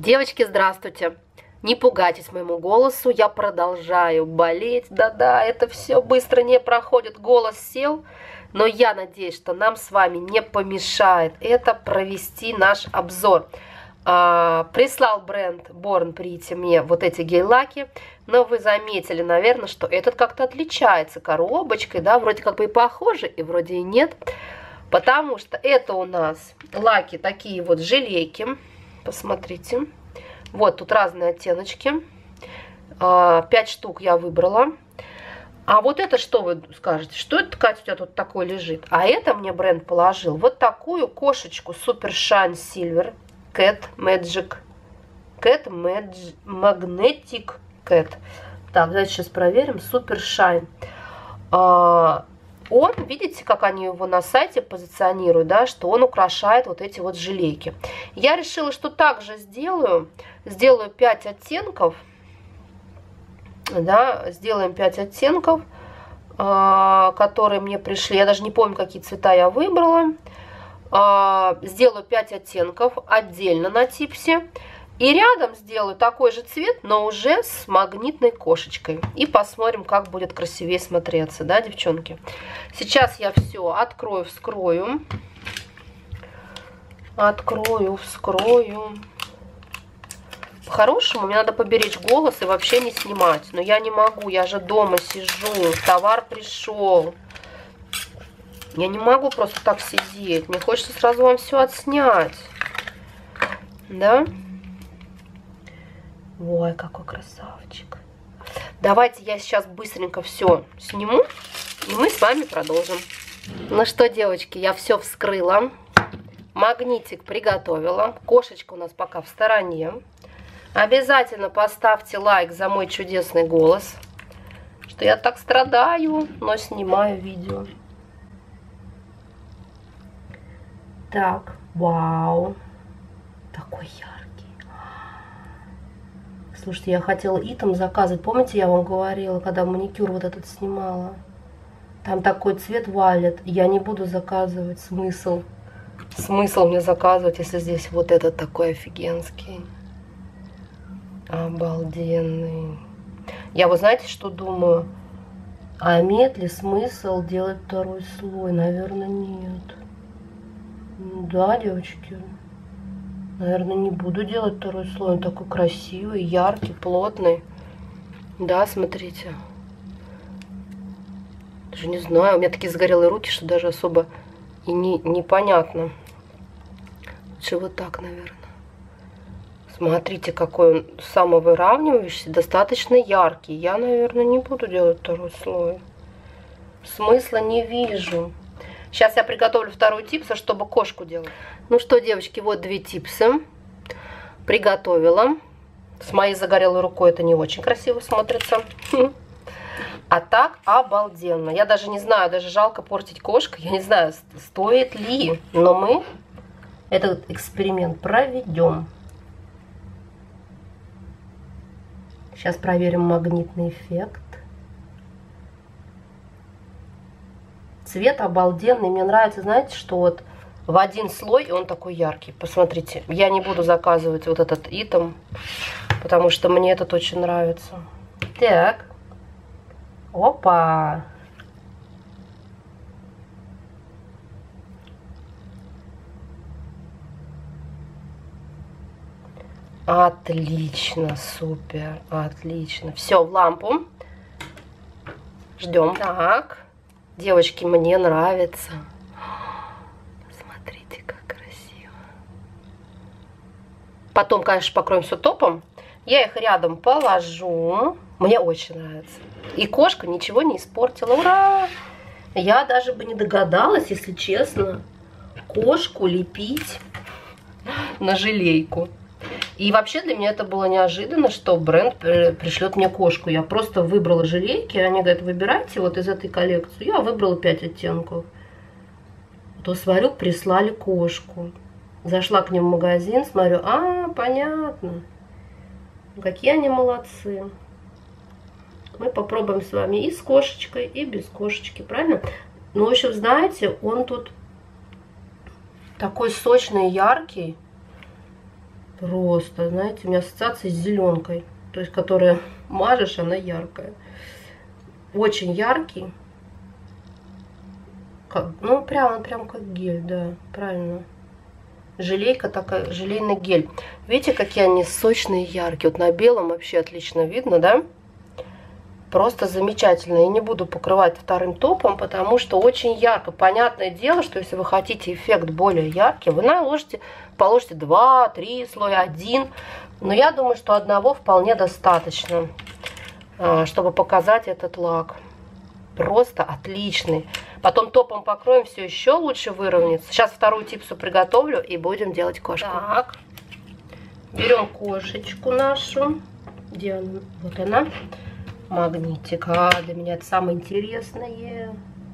Девочки, здравствуйте! Не пугайтесь моему голосу, я продолжаю болеть. Да-да, это все быстро не проходит, голос сел. Но я надеюсь, что нам с вами не помешает это провести наш обзор. Прислал бренд Born Pretty мне вот эти гель-лаки. Но вы заметили, наверное, что этот как-то отличается коробочкой. Да, вроде как бы и похоже, и вроде и нет. Потому что это у нас лаки такие вот желейки. Посмотрите. Вот тут разные оттеночки. 5 штук я выбрала. А вот это что вы скажете? Что это, Катя, у тебя тут такое лежит? А это мне бренд положил вот такую кошечку Super Shine Silver Cat Magic Cat Magnetic Cat. Так, давайте сейчас проверим. Super Shine. Он, видите, как они его на сайте позиционируют, да, что он украшает вот эти вот желейки. Я решила, что также сделаю 5 оттенков, да, сделаем 5 оттенков, которые мне пришли. Я даже не помню, какие цвета я выбрала. Сделаю 5 оттенков отдельно на типсе. И рядом сделаю такой же цвет, но уже с магнитной кошечкой. И посмотрим, как будет красивее смотреться, да, девчонки? Сейчас я все открою, вскрою. Открою, вскрою. По-хорошему, мне надо поберечь голос и вообще не снимать. Но я не могу, я же дома сижу, товар пришел. Я не могу просто так сидеть. Мне хочется сразу вам все отснять. Да? Ой, какой красавчик. Давайте я сейчас быстренько все сниму, и мы с вами продолжим. Ну что, девочки, я все вскрыла. Магнитик приготовила. Кошечка у нас пока в стороне. Обязательно поставьте лайк за мой чудесный голос, что я так страдаю, но снимаю видео. Так, вау. Такой яркий. Слушайте, я хотела итем заказывать. Помните, я вам говорила, когда маникюр вот этот снимала? Там такой цвет валет. Я не буду заказывать. Смысл? Смысл мне заказывать, если здесь вот этот такой офигенский. Обалденный. Я, вы знаете, что думаю? А имеет ли смысл делать второй слой? Наверное, нет. Да, девочки? Наверное, не буду делать второй слой. Он такой красивый, яркий, плотный. Да, смотрите. Даже не знаю. У меня такие загорелые руки, что даже особо и непонятно. Лучше вот так, наверное. Смотрите, какой он самовыравнивающийся, достаточно яркий. Я, наверное, не буду делать второй слой. Смысла не вижу. Сейчас я приготовлю второй типс, чтобы кошку делать. Ну что, девочки, вот 2 типсы. Приготовила. С моей загорелой рукой это не очень красиво смотрится. А так обалденно. Я даже не знаю, даже жалко портить кошку. Я не знаю, стоит ли. Но мы этот эксперимент проведем. Сейчас проверим магнитный эффект. Цвет обалденный. Мне нравится, знаете, что вот в один слой, и он такой яркий. Посмотрите, я не буду заказывать вот этот итем, потому что мне этот очень нравится. Так. Опа. Отлично, супер, отлично. Все, в лампу. Ждем. Так. Девочки, мне нравится. Смотрите, как красиво. Потом, конечно, покроем все топом. Я их рядом положу. Мне очень нравится. И кошка ничего не испортила. Ура! Я даже бы не догадалась, если честно, кошку лепить на желейку. И вообще для меня это было неожиданно, что бренд пришлет мне кошку. Я просто выбрала желейки, они говорят, выбирайте вот из этой коллекции. Я выбрала 5 оттенков. То смотрю, прислали кошку. Зашла к ним в магазин, смотрю, понятно. Какие они молодцы. Мы попробуем с вами и с кошечкой, и без кошечки, правильно? Ну, в общем, знаете, он тут такой сочный, яркий. Просто, знаете, у меня ассоциация с зеленкой. То есть, которая мажешь, она яркая. Очень яркий. Ну, прям как гель, да, правильно. Желейка такая, желейный гель. Видите, какие они сочные и яркие. Вот на белом вообще отлично видно, да? Просто замечательно. Я не буду покрывать вторым топом, потому что очень ярко. Понятное дело, что если вы хотите эффект более яркий, вы положите 2-3 слоя, 1. Но я думаю, что одного вполне достаточно, чтобы показать этот лак. Просто отличный. Потом топом покроем, все еще лучше выровняется. Сейчас вторую типсу приготовлю и будем делать кошку. Так, берем кошечку нашу. Где она? Вот она. Магнитик. Для меня это самое интересное.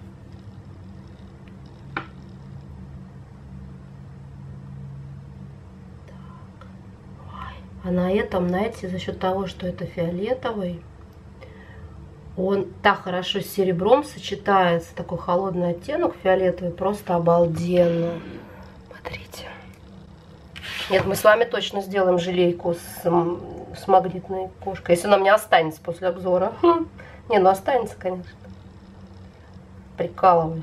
Так. А на этом, знаете, за счет того, что это фиолетовый, он так хорошо с серебром сочетается. Такой холодный оттенок фиолетовый. Просто обалденно. Смотрите. Нет, мы с вами точно сделаем желейку с магнитной кошкой. Если она у меня останется после обзора. Не, ну останется, конечно. Прикалываюсь.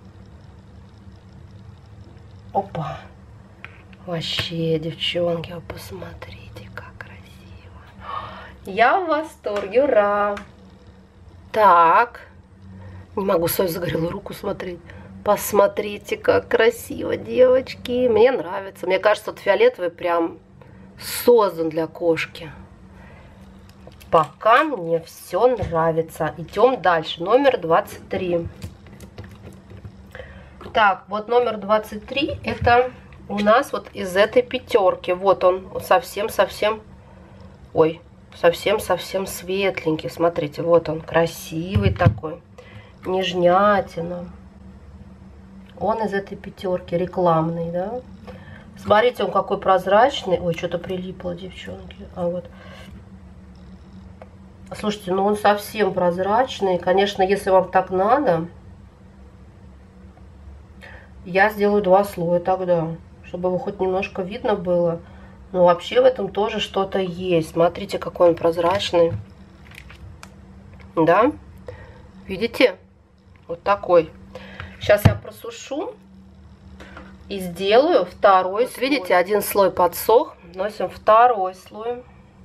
Опа. Вообще, девчонки, вы посмотрите, как красиво. Я в восторге, ура! Так, не могу свою загорелую руку смотреть. Посмотрите, как красиво, девочки. Мне нравится. Мне кажется, вот фиолетовый прям создан для кошки. Пока мне все нравится. Идем дальше. Номер 23. Так, вот номер 23. Это у нас вот из этой пятерки. Вот он совсем-совсем... Ой. Совсем-совсем светленький. Смотрите, вот он, красивый такой. Нежнятина. Он из этой пятерки, рекламный, да. Смотрите, он какой прозрачный. Ой, что-то прилипло, девчонки. А вот. Слушайте, ну он совсем прозрачный. Конечно, если вам так надо, я сделаю 2 слоя тогда, чтобы его хоть немножко видно было. Но вообще в этом тоже что-то есть. Смотрите, какой он прозрачный. Да? Видите? Вот такой. Сейчас я просушу и сделаю второй слой. Видите, один слой подсох. Носим второй слой.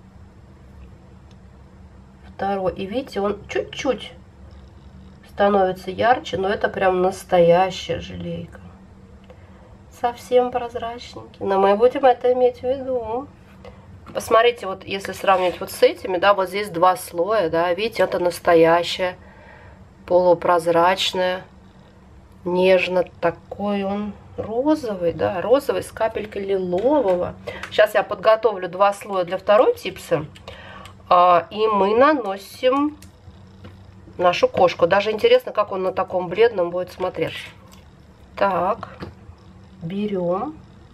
Второй. И видите, он чуть-чуть становится ярче, но это прям настоящая желейка. Совсем прозрачненький. Но мы будем это иметь в виду. Посмотрите, вот если сравнивать вот с этими, да, вот здесь 2 слоя, да, видите, это настоящая, полупрозрачная, нежно такой он розовый, да, розовый с капелькой лилового. Сейчас я подготовлю 2 слоя для второй типсы, и мы наносим нашу кошку. Даже интересно, как он на таком бледном будет смотреться. Так. Берем.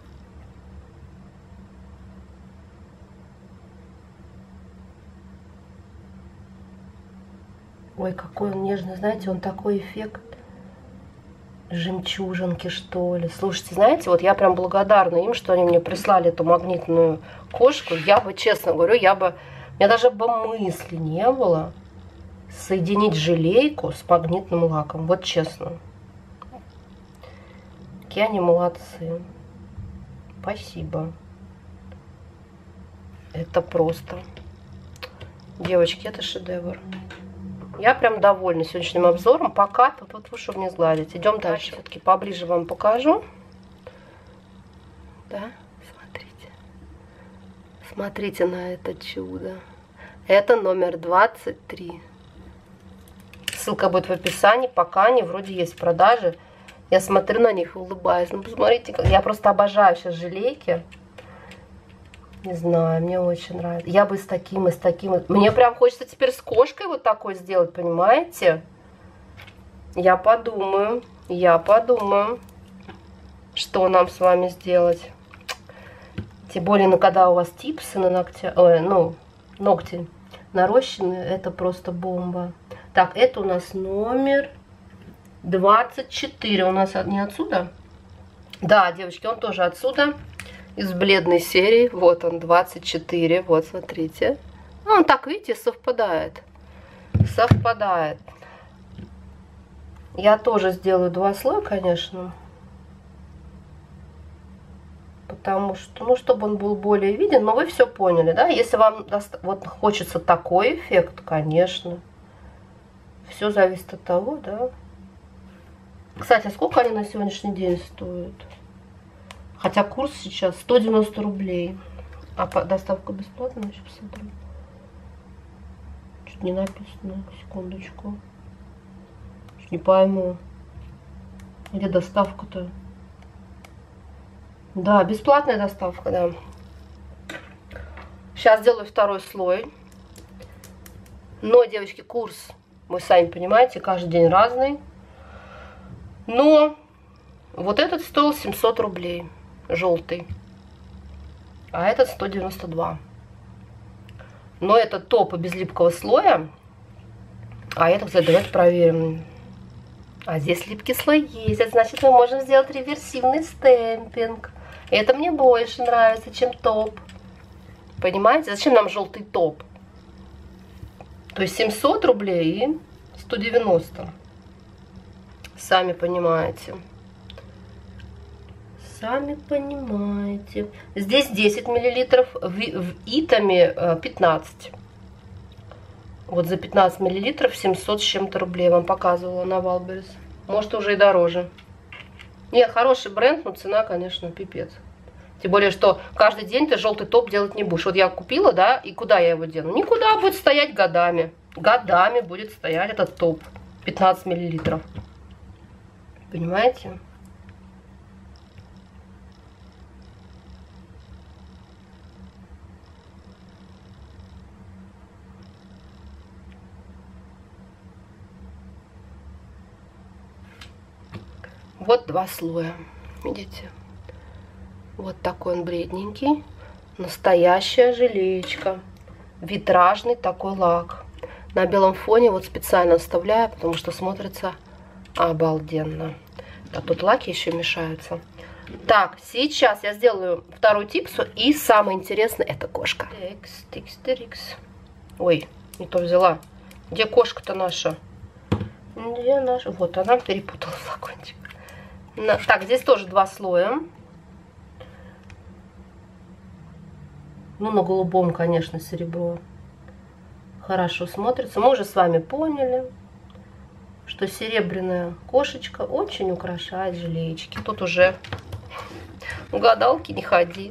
Ой, какой он нежный, знаете, он такой эффект жемчужинки, что ли. Слушайте, знаете, вот я прям благодарна им, что они мне прислали эту магнитную кошку. Я бы, честно говорю, у меня даже бы мысли не было соединить желейку с магнитным лаком. Вот честно. Какие они молодцы. Спасибо. Это просто. Девочки, это шедевр. Я прям довольна сегодняшним обзором. Пока тут вы, чтобы не сгладить. Идем дальше. Все-таки поближе вам покажу. Да, смотрите. Смотрите на это чудо. Это номер 23. Ссылка будет в описании. Пока они вроде есть в продаже. Я смотрю на них и улыбаюсь. Ну, посмотрите, я просто обожаю сейчас желейки. Не знаю, мне очень нравится. Я бы и с таким, и с таким. Мне прям хочется теперь с кошкой вот такой сделать, понимаете? Я подумаю, что нам с вами сделать. Тем более, ну, когда у вас типсы на ногти нарощены, это просто бомба. Так, это у нас номер 24. У нас не отсюда? Да, девочки, он тоже отсюда. из бледной серии. Вот он, 24. Вот, смотрите. Он так, видите, совпадает. Совпадает. Я тоже сделаю 2 слоя, конечно. Потому что, ну, чтобы он был более виден. Но вы все поняли, да? Если вам вот хочется такой эффект, конечно. Все зависит от того, да. Кстати, а сколько они на сегодняшний день стоят? Хотя курс сейчас 190 рублей. А доставка бесплатная? Сейчас посмотрю. Чуть не написано. Секундочку. Чуть не пойму. Где доставка-то? Да, бесплатная доставка, да. Сейчас сделаю 2 слой. Но, девочки, курс, вы сами понимаете, каждый день разный. Но вот этот стоил 700 рублей, желтый. А этот 192. Но это топы без липкого слоя. А это, кстати, давайте проверим. А здесь липкий слой есть. Это значит, мы можем сделать реверсивный стемпинг. Это мне больше нравится, чем топ. Понимаете? Зачем нам желтый топ? То есть 700 рублей и 190. Сами понимаете. Сами понимаете. Здесь 10 миллилитров, в Итаме 15. Вот за 15 миллилитров 700 с чем-то рублей вам показывала на Валберес. Может, уже и дороже. Нет, хороший бренд, но цена, конечно, пипец. Тем более, что каждый день ты желтый топ делать не будешь. Вот я купила, да, и куда я его дену? Никуда, будет стоять годами. Годами будет стоять этот топ. 15 миллилитров. Понимаете? Вот 2 слоя. Видите? Вот такой он бредненький. Настоящая жилечка. Витражный такой лак. На белом фоне вот специально оставляю, потому что смотрится обалденно. Так, тут лаки еще мешаются. Так, сейчас я сделаю 2 типсу. И самое интересное, это кошка. Тикс. Ой, не то взяла. Где кошка-то наша? Где наша? Вот она, перепутала флакончик. Так, здесь тоже 2 слоя. Ну, на голубом, конечно, серебро хорошо смотрится. Мы уже с вами поняли, что серебряная кошечка очень украшает жилечки. Тут уже у гадалки не ходи.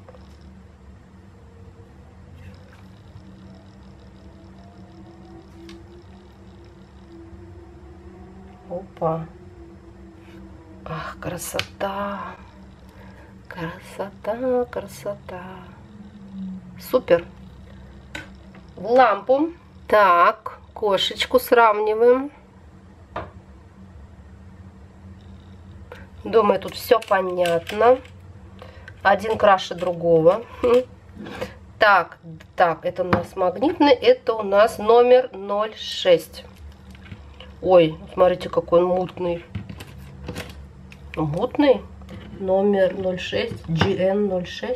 Опа. Ах, красота. Красота, красота. Супер. В лампу. Так, кошечку сравниваем. Думаю, тут все понятно. Один краше другого. Так, это у нас магнитный, это у нас номер 06. Ой, смотрите, какой он мутный. Мутный? Номер 06, GN06.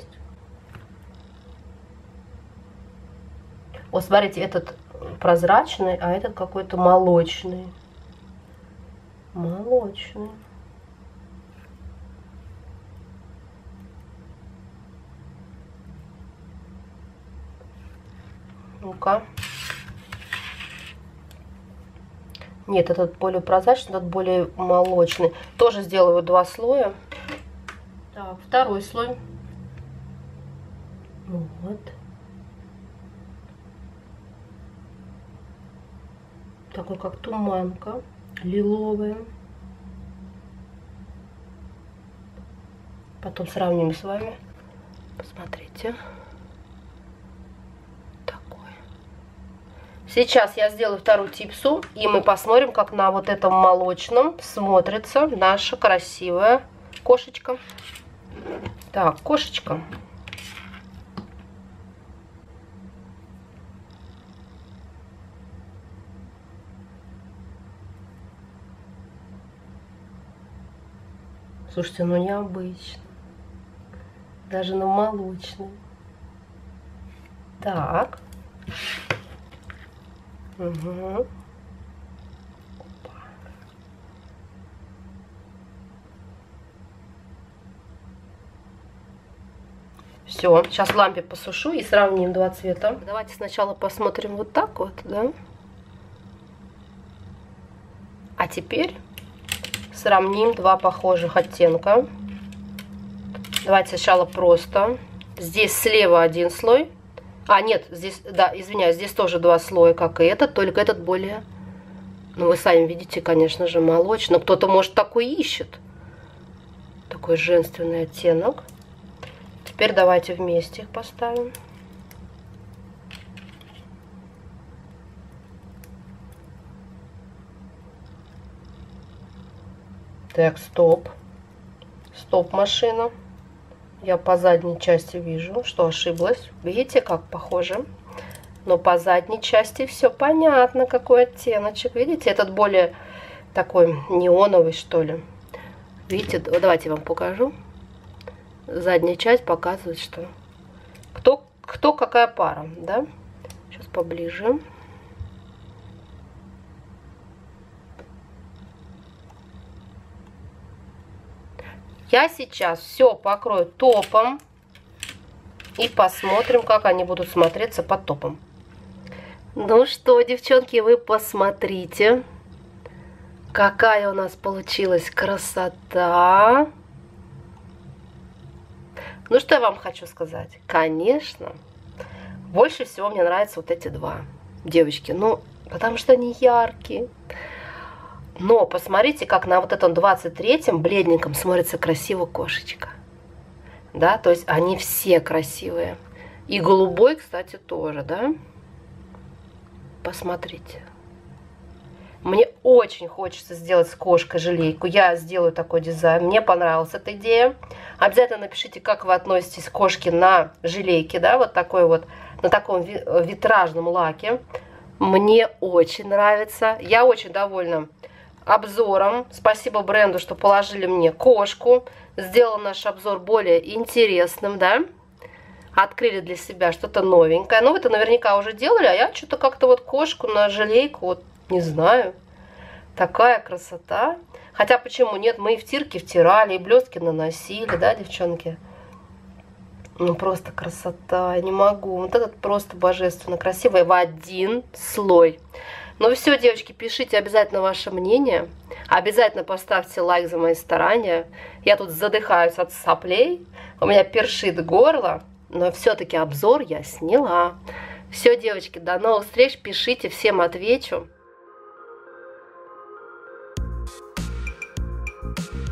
Вот смотрите, этот прозрачный, а этот какой-то молочный. Молочный. Ну-ка. Нет, этот более прозрачный, этот более молочный. Тоже сделаю 2 слоя. Так, 2 слой. Вот. Такой, как туманка, лиловая. Потом сравним с вами. Посмотрите. Сейчас я сделаю 2 типсу, и мы посмотрим, как на вот этом молочном смотрится наша красивая кошечка. Так, кошечка. Слушайте, ну необычно. Даже на молочный. Так. Угу. Все, сейчас в лампе посушу и сравним два цвета. Давайте сначала посмотрим вот так вот, да? А теперь сравним два похожих оттенка. Давайте сначала просто. Здесь слева один слой. А, нет, здесь, да, извиняюсь, здесь тоже два слоя, как и этот, только этот более... Ну, вы сами видите, конечно же, молочный. Но кто-то, может, такой ищет. Такой женственный оттенок. Теперь давайте вместе их поставим. Так, стоп. Стоп, машина. Я по задней части вижу, что ошиблась. Видите, как похоже? Но по задней части все понятно, какой оттеночек. Видите, этот более такой неоновый, что ли. Видите, давайте я вам покажу. Задняя часть показывает, что кто какая пара, да? Сейчас поближе. Я сейчас все покрою топом и посмотрим, как они будут смотреться под топом. Ну что, девчонки, вы посмотрите, какая у нас получилась красота. Ну что я вам хочу сказать? Конечно, больше всего мне нравятся вот эти два, девочки. Ну, потому что они яркие. Но посмотрите, как на вот этом 23-м бледненьком смотрится красиво кошечка. Да, то есть они все красивые. И голубой, кстати, тоже, да? Посмотрите. Мне очень хочется сделать с кошкой желейку. Я сделаю такой дизайн. Мне понравилась эта идея. Обязательно напишите, как вы относитесь к кошке на желейке, да, вот такой вот, на таком витражном лаке. Мне очень нравится. Я очень довольна обзором. Спасибо бренду, что положили мне кошку. Сделал наш обзор более интересным, да. Открыли для себя что-то новенькое. Ну, вы это наверняка уже делали, а я что-то как-то вот кошку на желейку, вот, не знаю. Такая красота. Хотя, почему нет? Мы и в тирке втирали, и блестки наносили, да, девчонки? Ну, просто красота. Я не могу. Вот этот просто божественно красивый в один слой. Ну все, девочки, пишите обязательно ваше мнение. Обязательно поставьте лайк за мои старания. Я тут задыхаюсь от соплей. У меня першит горло. Но все-таки обзор я сняла. Все, девочки, до новых встреч. Пишите, всем отвечу.